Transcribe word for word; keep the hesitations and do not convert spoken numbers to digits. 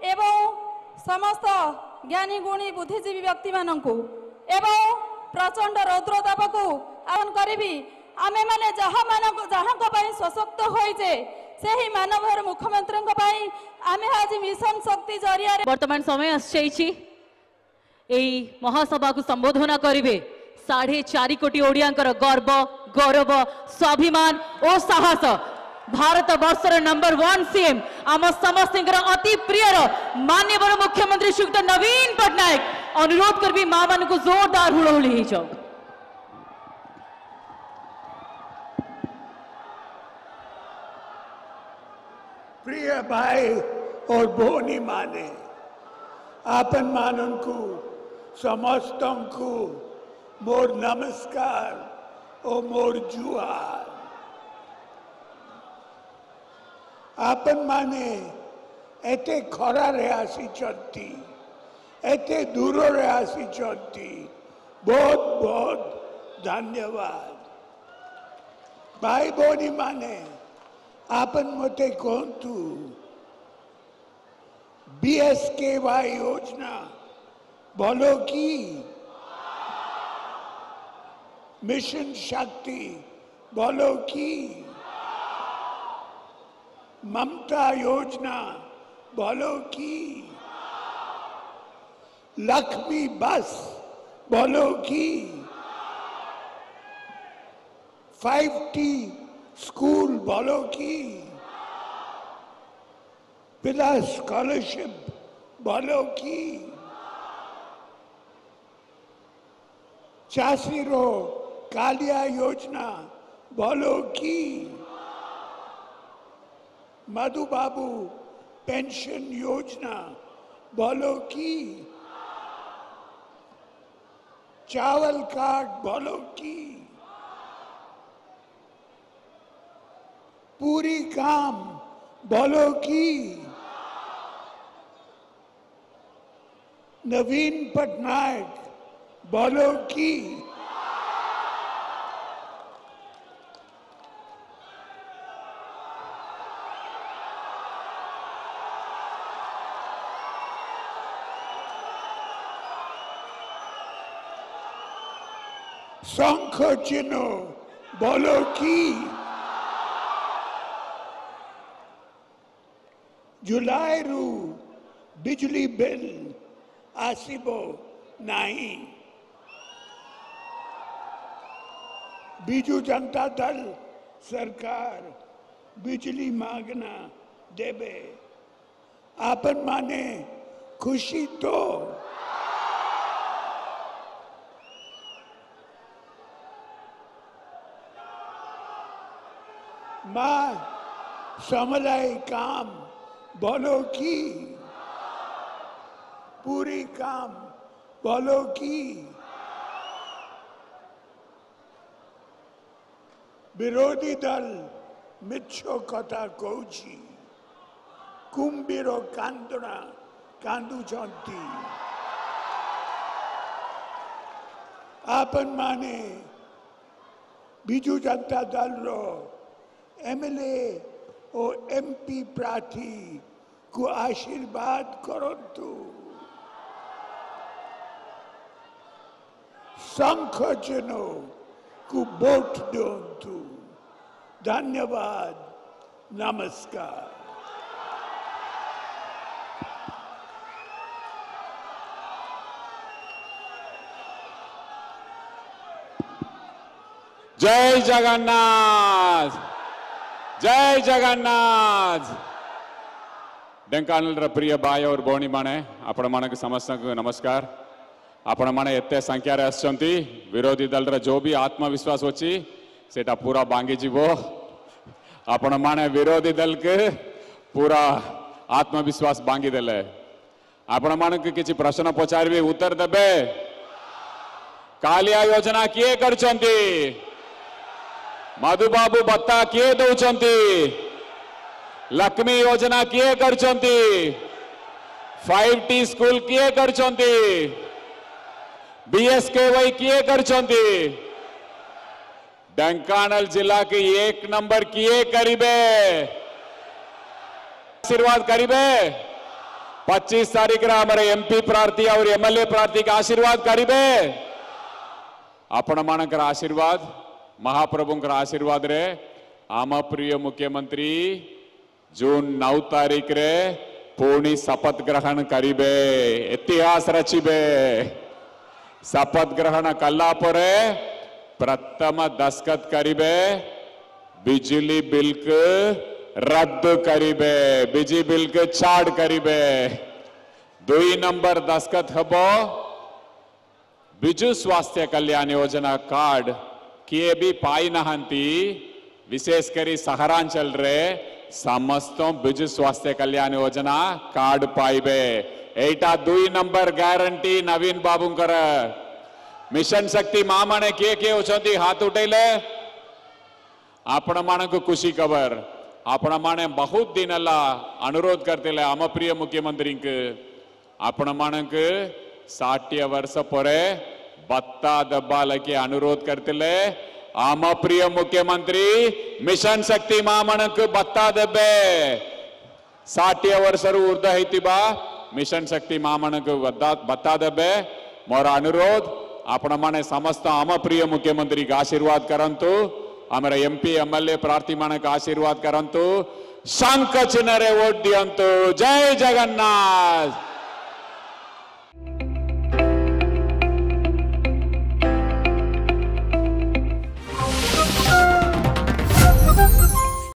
एवं समस्त ज्ञानी गुणी बुद्धिजीवी व्यक्ति माननकु एवं प्रचंड रौद्रताप को आह्वान करी आमे माने जहाँ मानक जहाँ सशक्त होइजे से ही मानवर मुख्यमंत्री आमे आज मिशन शक्ति जरिया वर्तमान समय आसी महासभा को संबोधन करेंगे साढ़े चार कोटी ओडियांकर गर्व गौरव स्वाभिमान और साहस भारत वर्षर नंबर वन सीएम आम समस्त अति प्रिय माननीय मुख्यमंत्री श्रीयुक्त नवीन पट्टनायक अनुरोध करबी मां मान को जोरदार हुड़हुड़ी हो जाओ। प्रिय भाई और भोनी माने आपन मानन को समस्त को मोर नमस्कार और मोर जुहार। आपन माने एते खरा रेआसी चलती एते दूर रेआसी चलती बहुत बहुत धन्यवाद। भाई भोनी माने आपन मते कहतु बीएसकेवाई योजना बोलो की मिशन शक्ति बोलो की ममता योजना बोलो की लक्ष्मी बस बोलो की फाइव टी स्कूल बोलो की पिला स्कॉलरशिप बोलो की चासी रो कालिया योजना बोलो की मधु बाबू पेंशन योजना बोलो की चावल कार्ड बोलो की पूरी काम बोलो की नवीन पटनायक बोलो की शंख चिन्ह बोलो की जुलाई रु बिजली बिल आसीबो नहीं। बीजू जनता दल सरकार बिजली मांगना देबे आपन माने खुशी तो मां समलाई काम बोलो की पूरी काम बोलो की विरोधी दल मिच्छो कथा कौची कुंभीरो कांदना कांदू चंती आपन माने बीजू जनता दल रो एमएलए और एमपी प्रार्थी को आशीर्वाद करंतु शंख चिन्ह को वोट दिंतु। धन्यवाद नमस्कार। जय जगन्नाथ जय जगन्नाथ। ढेंकानाल प्रिय भाई और भौणी माने आपण मानक समस्त नमस्कार। आपण माने एते संख्या रे आछंती विरोधी दल रे जो भी आत्मविश्वास होची सेटा पूरा बांगी जीवो। आपण माने विरोधी दल के पूरा आत्मविश्वास बांगी देले। आपण मानक किछि प्रश्न पचारबे उत्तर देबे। कालिया योजना किए करचंती मधुबाबू भत्ता किए दौचंती लक्ष्मी योजना किए करचंती फाइव टी स्कूल किए करचंती बीएसकेवाई किए करचंती ढेंकानाल जिला के एक नंबर किए करीबे आशीर्वाद करीबे पच्चीस तारीख रे हमारे एमपी प्रार्थी और एमएलए प्रार्थी का आशीर्वाद करीबे आपण मानकर आशीर्वाद महाप्रभुंकर आशीर्वाद रे आम प्रिय मुख्यमंत्री जून नौ तारीख रे पुणी शपथ ग्रहण करीबे इतिहास रचिबे शपथ ग्रहण कला परे प्रथम दस्खत करीबे बिजली बिल के रद्द करीबे बिजली बिल के छाड़ करीबे दुई नंबर दस्खत हबो बिजु स्वास्थ्य कल्याण योजना कार्ड किए भी पाई नहंती विशेष करी सहरांचल रे समस्त बिजु स्वास्थ्य कल्याण योजना कार्ड पाइबे एटा दुई नंबर ग्यारंटी नवीन बाबूंकर मिशन शक्ति मामने किए किए उचंती हाथ उठेले आपण मानक खुशी खबर आपण माने बहुत दिन अल्ला अनुरोध करते आम प्रिय मुख्यमंत्री आपण मानक साठ वर्ष परे बत्ता दब्बा लगे अनुरोध करते आम प्रिय मुख्यमंत्री मिशन शक्ति मामनक बत्ता दब्बे साठ वर्ष ऊर्ध होइतिबा मिशन शक्ति मामनक बत्ता दब्बे मोर अनुरोध आपण माने समस्त आम प्रिय मुख्यमंत्री का आशीर्वाद करंतु हमारे एमपी एमएलए प्रार्थी मानक आशीर्वाद करंतु शंख चिन्ह रे वोट दियंतु जय जगन्नाथ।